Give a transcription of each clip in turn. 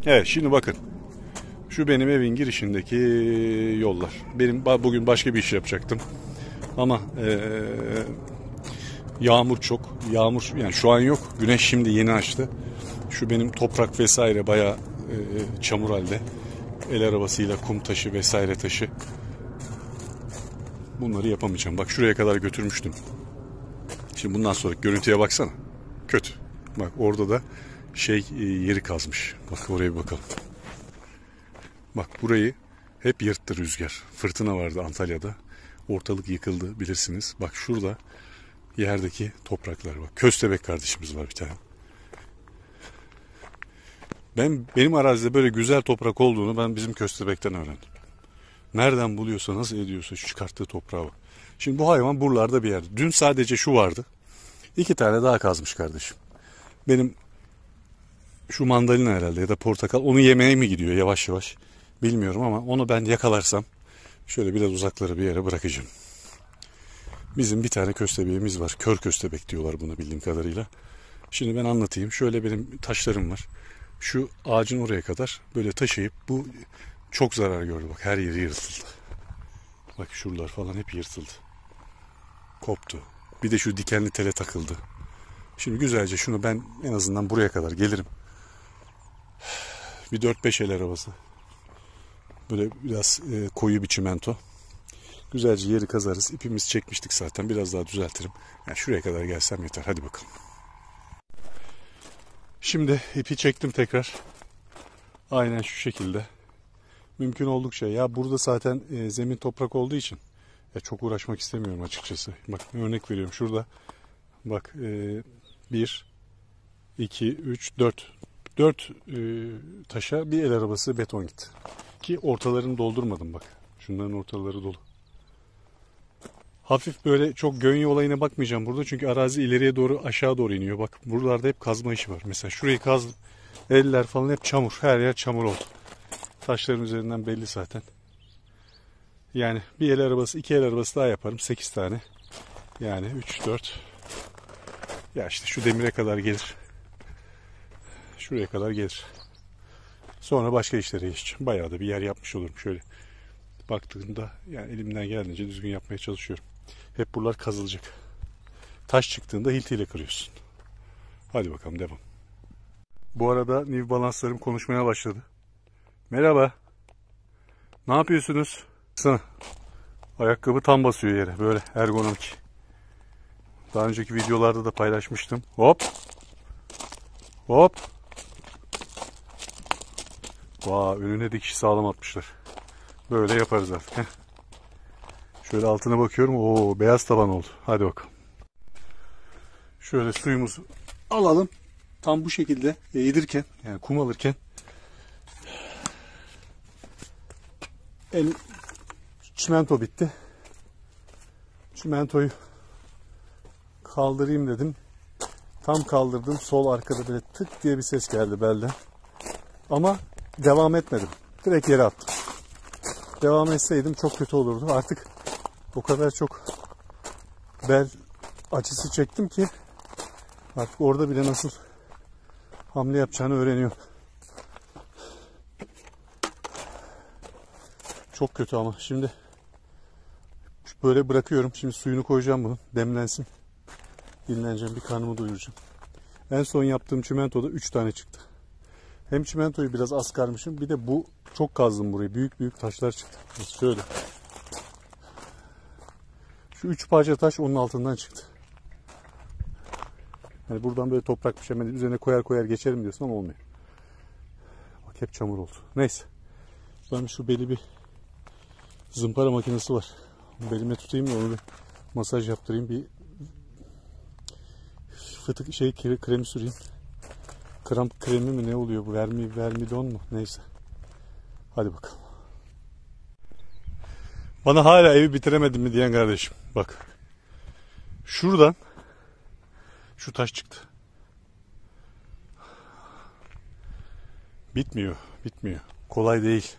Evet, şimdi bakın. Şu benim evin girişindeki yollar. Benim bugün başka bir iş yapacaktım. Ama yağmur çok. Yağmur yani şu an yok. Güneş şimdi yeni açtı. Şu benim toprak vesaire bayağı çamur halde. El arabasıyla kum taşı vesaire taşı. Bunları yapamayacağım. Bak şuraya kadar götürmüştüm. Şimdi bundan sonra görüntüye baksana. Kötü. Bak orada da yeri kazmış. Bak oraya bir bakalım. Bak burayı hep yırttı rüzgar. Fırtına vardı Antalya'da. Ortalık yıkıldı bilirsiniz. Bak şurada yerdeki topraklar bak. Köstebek kardeşimiz var bir tane. Benim arazide böyle güzel toprak olduğunu ben bizim köstebekten öğrendim. Nereden buluyorsa nasıl ediyorsa şu çıkarttığı toprağa bak. Şimdi bu hayvan buralarda bir yerde. Dün sadece şu vardı. 2 tane daha kazmış kardeşim. Benim şu mandalina herhalde ya da portakal onu yemeye mi gidiyor yavaş yavaş bilmiyorum ama onu ben yakalarsam şöyle biraz uzaklara bir yere bırakacağım. Bizim bir tane köstebeğimiz var. Kör köstebek diyorlar buna bildiğim kadarıyla. Şimdi ben anlatayım. Şöyle benim taşlarım var. Şu ağacın oraya kadar böyle taşıyıp bu çok zarar gördü. Bak her yeri yırtıldı. Bak şuralar falan hep yırtıldı. Koptu. Bir de şu dikenli tele takıldı. Şimdi güzelce şunu ben en azından buraya kadar gelirim. Bir 4-5 el arabası. Böyle biraz koyu bir çimento. Güzelce yeri kazarız. İpimizi çekmiştik zaten. Biraz daha düzeltirim. Yani şuraya kadar gelsem yeter. Hadi bakalım. Şimdi ipi çektim tekrar. Aynen şu şekilde. Mümkün oldukça. Ya burada zaten zemin toprak olduğu için çok uğraşmak istemiyorum açıkçası. Bak örnek veriyorum. Şurada bak 1, 2, 3, 4. 4 taşa bir el arabası beton gitti. Ki ortalarını doldurmadım bak. Şunların ortaları dolu. Hafif böyle çok gönye olayına bakmayacağım burada. Çünkü arazi ileriye doğru aşağı doğru iniyor. Bak buralarda hep kazma işi var. Mesela şurayı kazdım. Eller falan hep çamur. Her yer çamur oldu. Taşların üzerinden belli zaten. Yani bir el arabası, 2 el arabası daha yaparım. 8 tane. Yani 3, 4. Ya işte şu demire kadar gelir. Şuraya kadar gelir. Sonra başka işlere geçeceğim. Bayağı da bir yer yapmış olurum. Şöyle baktığımda yani elimden geldiğince düzgün yapmaya çalışıyorum. Hep buralar kazılacak. Taş çıktığında hiltiyle kırıyorsun. Hadi bakalım devam. Bu arada New Balance'larım konuşmaya başladı. Merhaba. Ne yapıyorsunuz? Sana. Ayakkabı tam basıyor yere. Böyle ergonomik. Daha önceki videolarda da paylaşmıştım. Hop. Hop. Vay, önüne dikiş sağlam atmışlar. Böyle yaparız artık. Heh. Şöyle altına bakıyorum. Oo, beyaz taban oldu. Hadi bakalım. Şöyle suyumuzu alalım. Tam bu şekilde eğdirken yani kum alırken çimento bitti. Çimentoyu kaldırayım dedim. Tam kaldırdım. Sol arkada böyle tık diye bir ses geldi belden. Ama devam etmedim. Direkt yere attım. Devam etseydim çok kötü olurdu. Artık o kadar çok bel açısı çektim ki artık orada bile nasıl hamle yapacağını öğreniyorum. Çok kötü ama şimdi böyle bırakıyorum. Şimdi suyunu koyacağım bunun. Demlensin. Dinleneceğim. Bir karnımı doyuracağım. En son yaptığım çimentoda 3 tane çıktı. Hem çimentoyu biraz az karmışım. Bir de bu çok kazdım burayı. Büyük büyük taşlar çıktı. Şöyle. Şu 3 parça taş onun altından çıktı. Yani buradan böyle toprakmış hemen üzerine koyar koyar geçerim diyorsun ama olmuyor. Bak hep çamur oldu. Neyse. Ben şu beli bir zımpara makinesi var. Belimle tutayım da onu bir masaj yaptırayım. Bir fıtık kremi süreyim. Kramp kremi mi ne oluyor bu? Vermidon mu? Neyse. Hadi bakalım. Bana hala evi bitiremedim mi diyen kardeşim. Bak. Şuradan şu taş çıktı. Bitmiyor. Bitmiyor. Kolay değil.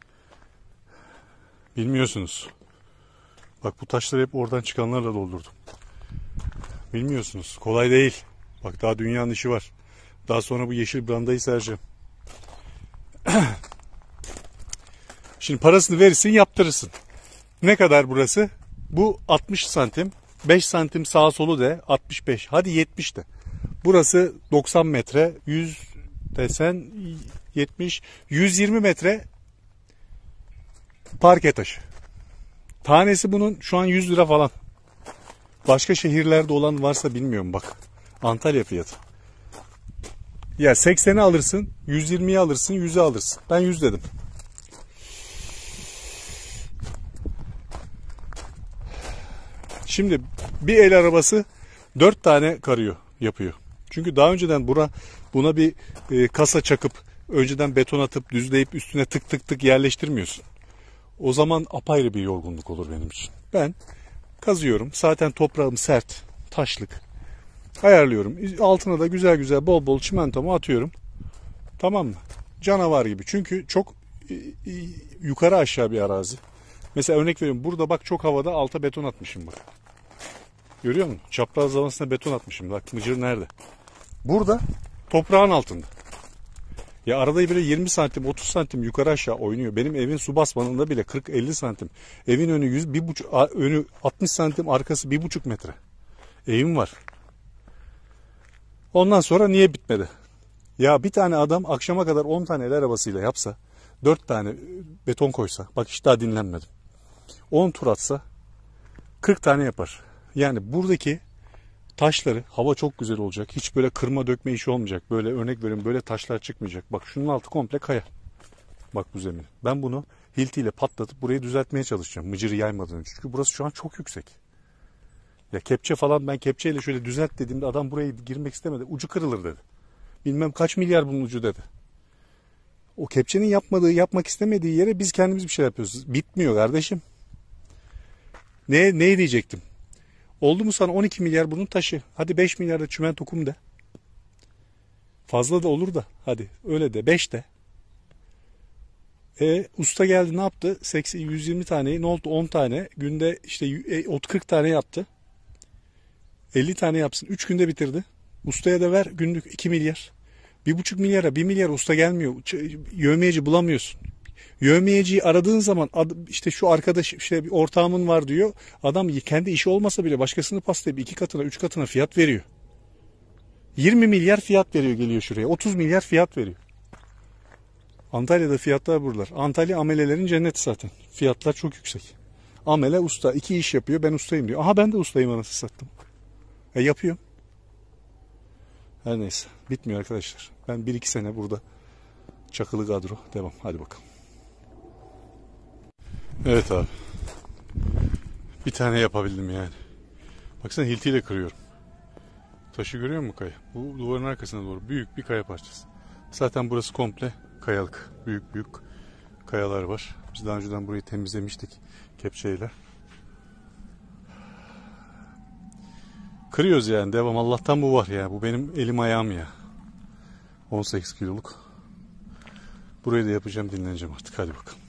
Bilmiyorsunuz. Bak bu taşları hep oradan çıkanlarla doldurdum. Bilmiyorsunuz. Kolay değil. Bak daha dünyanın işi var. Daha sonra bu yeşil brandayı sereceğim. Şimdi parasını verirsin, yaptırırsın. Ne kadar burası? Bu 60 santim. 5 santim sağa solu de 65. Hadi 70 de. Burası 90 metre. 100 desen 70. 120 metre parke taşı. Tanesi bunun şu an 100 lira falan. Başka şehirlerde olan varsa bilmiyorum bak. Antalya fiyatı. Ya 80'i alırsın, 120'yi alırsın, 100'ü alırsın. Ben 100 dedim. Şimdi bir el arabası 4 tane karıyor yapıyor. Çünkü daha önceden buna bir kasa çakıp önceden beton atıp düzleyip üstüne tık tık tık yerleştirmiyorsun. O zaman apayrı bir yorgunluk olur benim için. Ben kazıyorum. Zaten toprağım sert, taşlık. Ayarlıyorum. Altına da güzel güzel bol bol çimentomu atıyorum. Tamam mı? Canavar gibi. Çünkü çok yukarı aşağı bir arazi. Mesela örnek veriyorum. Burada bak çok havada alta beton atmışım bak. Görüyor musun? Çapraz havasına beton atmışım. Bak mıcır nerede? Burada toprağın altında. Ya arada bile 20 santim 30 santim yukarı aşağı oynuyor. Benim evin su basmanında bile 40-50 santim. Evin önü 1,5 önü 60 santim arkası 1,5 metre. Evim var. Ondan sonra niye bitmedi? Ya bir tane adam akşama kadar 10 tane el arabasıyla yapsa 4 tane beton koysa bak hiç daha dinlenmedim. 10 tur atsa 40 tane yapar. Yani buradaki taşları hava çok güzel olacak. Hiç böyle kırma dökme işi olmayacak. Böyle örnek vereyim böyle taşlar çıkmayacak. Bak şunun altı komple kaya. Bak bu zemin. Ben bunu hiltiyle patlatıp burayı düzeltmeye çalışacağım. Mıcırı yaymadan önce. Çünkü burası şu an çok yüksek. Ya kepçe falan ben kepçeyle şöyle düzelt dediğimde adam buraya girmek istemedi. Ucu kırılır dedi. Bilmem kaç milyar bunun ucu dedi. O kepçenin yapmak istemediği yere biz kendimiz bir şey yapıyoruz. Bitmiyor kardeşim. Ne diyecektim? Oldu mu sana 12 milyar bunun taşı? Hadi 5 milyar da çimento kum de. Fazla da olur da. Hadi öyle de 5 de. Usta geldi ne yaptı? 120 taneyi ne oldu? 10 tane. Günde işte 40 tane yaptı. 50 tane yapsın. 3 günde bitirdi. Ustaya da ver günlük 2 milyar. 1,5 milyara 1 milyar usta gelmiyor. Yövmeyeci bulamıyorsun. Yövmeyeciyi aradığın zaman işte şu arkadaş işte bir ortağımın var diyor. Adam kendi işi olmasa bile başkasını paslayıp 2 katına 3 katına fiyat veriyor. 20 milyar fiyat veriyor geliyor şuraya. 30 milyar fiyat veriyor. Antalya'da fiyatlar buralar. Antalya amelelerin cenneti zaten. Fiyatlar çok yüksek. Amele usta 2 iş yapıyor ben ustayım diyor. Aha ben de ustayım anasını sattım. Yapıyorum. Her neyse bitmiyor arkadaşlar. Ben 1-2 sene burada çakılı kadro devam. Hadi bakalım. Evet abi. Bir tane yapabildim yani. Baksana hiltiyle kırıyorum. Taşı görüyor musun kaya? Bu duvarın arkasına doğru büyük bir kaya parçası. Zaten burası komple kayalık. Büyük büyük kayalar var. Biz daha önceden burayı temizlemiştik kepçeyle. Kırıyoruz yani devam. Allah'tan bu var ya. Bu benim elim ayağım ya. 18 kiloluk. Burayı da yapacağım dinleneceğim artık. Hadi bakalım.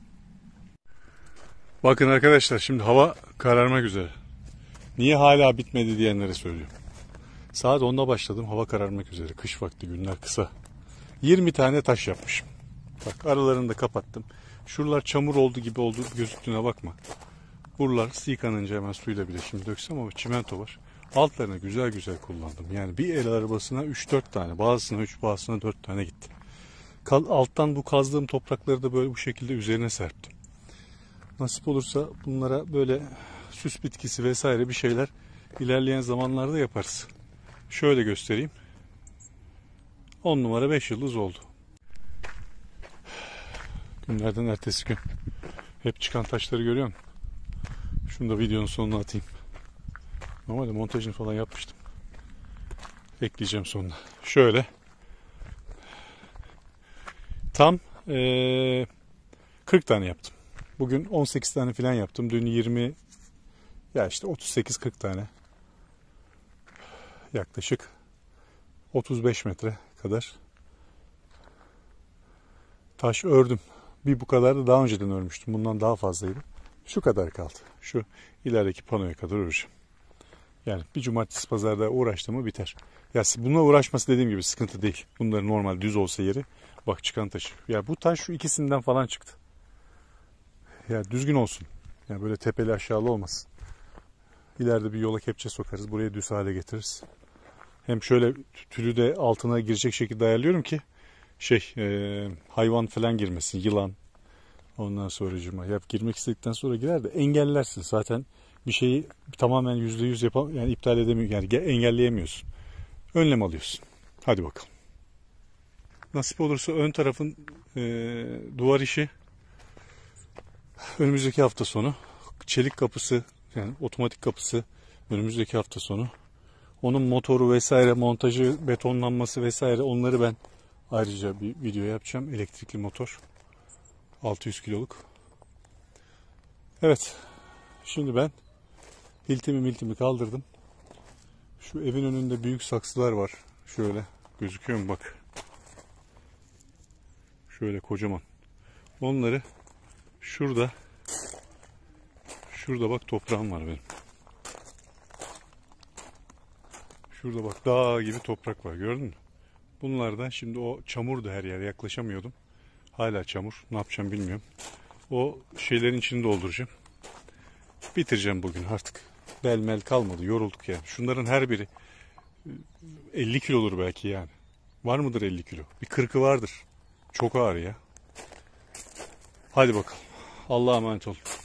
Bakın arkadaşlar şimdi hava kararmak üzere. Niye hala bitmedi diyenlere söylüyorum. Saat 10'da başladım hava kararmak üzere. Kış vakti günler kısa. 20 tane taş yapmışım. Bak aralarını da kapattım. Şuralar çamur oldu gibi oldu gözüktüğüne bakma. Buralar yıkanınca hemen suyla bile şimdi döksem ama çimento var. Altlarını güzel güzel kullandım. Yani bir el arabasına 3-4 tane. Bazısına 3 bazısına 4 tane gitti. Alttan bu kazdığım toprakları da böyle bu şekilde üzerine serptim. Nasip olursa bunlara böyle süs bitkisi vesaire bir şeyler ilerleyen zamanlarda yaparız. Şöyle göstereyim. 10 numara 5 yıldız oldu. Günlerden ertesi gün. Hep çıkan taşları görüyor musun? Şunu da videonun sonuna atayım. Normalde montajını falan yapmıştım. Ekleyeceğim sonuna. Şöyle. Tam 40 tane yaptım. Bugün 18 tane falan yaptım. Dün 20 ya işte 38-40 tane. Yaklaşık 35 metre kadar taş ördüm. Bir bu kadar da daha önceden örmüştüm. Bundan daha fazlaydı. Şu kadar kaldı. Şu ilerideki panoya kadar öreceğim. Yani bir cumartesi pazarda uğraştığımı biter. Ya bununla uğraşması dediğim gibi sıkıntı değil. Bunların normal düz olsa yeri. Bak çıkan taşı. Ya bu taş şu ikisinden falan çıktı. Yani düzgün olsun. Yani böyle tepeli aşağılı olmasın. İleride bir yola kepçe sokarız. Burayı düz hale getiririz. Hem şöyle tülü de altına girecek şekilde ayarlıyorum ki hayvan falan girmesin. Yılan. Ondan sonracığıma. Yap girmek istedikten sonra girer de engellersin. Zaten bir şeyi tamamen %100 yani iptal edemiyorsun. Yani engelleyemiyorsun. Önlem alıyorsun. Hadi bakalım. Nasip olursa ön tarafın duvar işi önümüzdeki hafta sonu. Çelik kapısı yani otomatik kapısı önümüzdeki hafta sonu. Onun motoru vesaire, montajı, betonlanması vesaire onları ben ayrıca bir video yapacağım. Elektrikli motor. 600 kiloluk. Evet. Şimdi ben hiltimi kaldırdım. Şu evin önünde büyük saksılar var. Şöyle gözüküyor mu bak. Şöyle kocaman. Onları şurada bak toprağım var benim. Şurada bak dağ gibi toprak var, gördün mü? Bunlardan şimdi o çamurdu, her yere yaklaşamıyordum. Hala çamur. Ne yapacağım bilmiyorum. O şeylerin içini dolduracağım. Bitireceğim bugün artık. Belmel kalmadı. Yorulduk yani. Şunların her biri 50 kilo olur belki yani. Var mıdır 50 kilo? Bir 40'ı vardır. Çok ağır ya. Hadi bakalım. Allah'a emanet olun.